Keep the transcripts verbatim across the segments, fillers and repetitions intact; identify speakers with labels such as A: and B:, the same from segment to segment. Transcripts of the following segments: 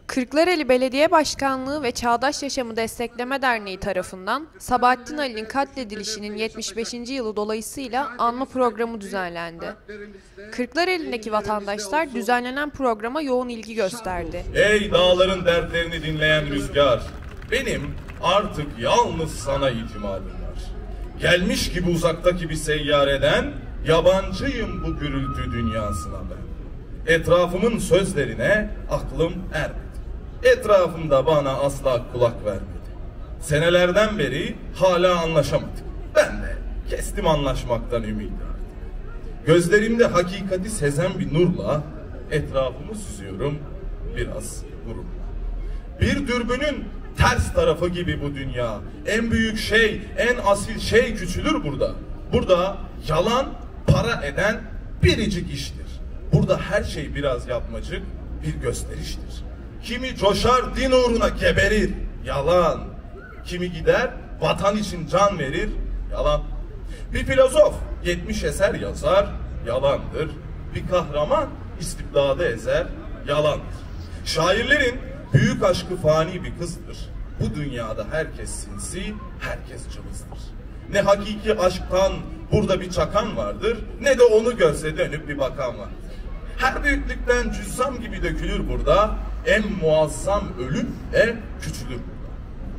A: Kırklareli Belediye Başkanlığı ve Çağdaş Yaşamı Destekleme Derneği tarafından Sabahattin Ali'nin katledilişinin yetmiş beşinci yılı dolayısıyla anma programı düzenlendi. Kırklareli'ndeki vatandaşlar düzenlenen programa yoğun ilgi gösterdi.
B: Ey dağların dertlerini dinleyen rüzgar, benim artık yalnız sana itimadım var. Gelmiş gibi uzaktaki bir seyyareden, yabancıyım bu gürültü dünyasına ben. Etrafımın sözlerine aklım ermedi. Etrafımda bana asla kulak vermedi. Senelerden beri hala anlaşamadık. Ben de kestim anlaşmaktan ümidi artık. Gözlerimde hakikati sezen bir nurla etrafımı süzüyorum biraz gururla. Bir dürbünün ters tarafı gibi bu dünya. En büyük şey, en asil şey küçülür burada. Burada yalan para eden biricik iştir. Burada her şey biraz yapmacık, bir gösteriştir. Kimi coşar din uğruna geberir, yalan. Kimi gider vatan için can verir, yalan. Bir filozof yetmiş eser yazar, yalandır. Bir kahraman istibdadı ezer, yalandır. Şairlerin büyük aşkı fani bir kızdır. Bu dünyada herkes sinsi, herkes cılızdır. Ne hakiki aşktan burada bir çakan vardır, ne de onu görse dönüp bir bakan vardır. Her büyüklükten cüzzam gibi dökülür burada, en muazzam ölüm en küçülür burada.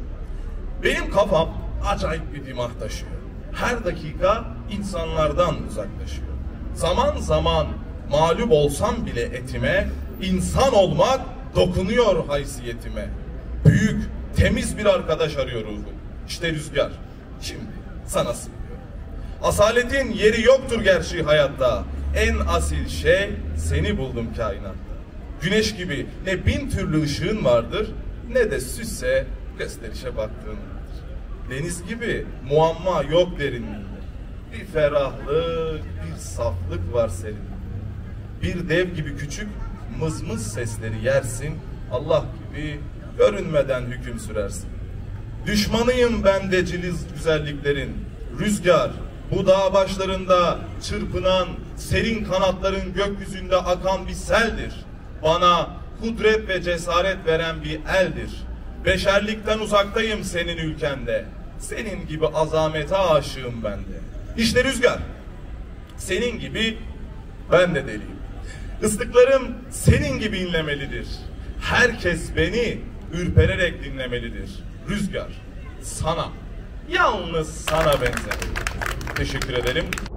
B: Benim kafam acayip bir dimah taşıyor. Her dakika insanlardan uzaklaşıyor. Zaman zaman mağlup olsam bile etime, insan olmak dokunuyor haysiyetime. Büyük, temiz bir arkadaş arıyor ruhum. İşte rüzgar, şimdi sana sığınıyorum. Asaletin yeri yoktur gerçi hayatta. En asil şey seni buldum kainatta. Güneş gibi ne bin türlü ışığın vardır, ne de süsse gösterişe baktığın vardır. Deniz gibi muamma yok derinliğinde. Bir ferahlık, bir saflık var senin. Bir dev gibi küçük mızmız sesleri yersin, Allah gibi görünmeden hüküm sürersin. Düşmanıyım ben de ciliz güzelliklerin, rüzgar, bu dağ başlarında çırpınan, serin kanatların gökyüzünde akan bir seldir. Bana kudret ve cesaret veren bir eldir. Beşerlikten uzaktayım senin ülkende. Senin gibi azamete aşığım ben de. İşte rüzgar, senin gibi ben de deliyim. Islıklarım senin gibi inlemelidir. Herkes beni ürpererek dinlemelidir. Rüzgar, sana, yalnız sana benzer. Teşekkür ederim.